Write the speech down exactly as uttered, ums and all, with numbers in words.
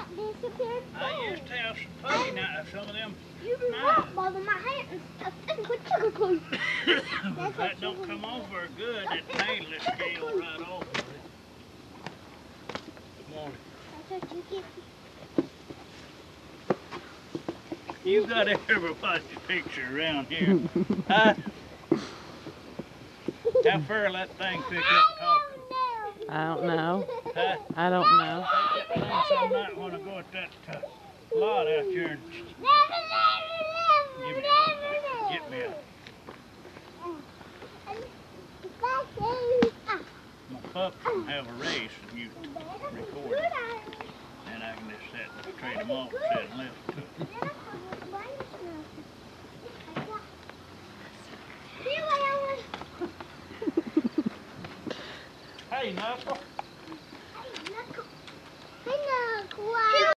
disappeared. I used to have some puppy now, some of them. You been rock in my hand and stuff. That's what sugar glue. If that don't come off very good, that painless scale right off of it. Good morning. That's what you get. You got everybody's picture around here. Huh? How far that thing pick up talking? I don't know. Huh? I don't know. Take that thing some night when I go at that uh, lot out here and give me a, get me a. My pup can have a race and you record it. And I can just set and trade them off and set and listen to them. Hey, Knuckle. Hey, Knuckle.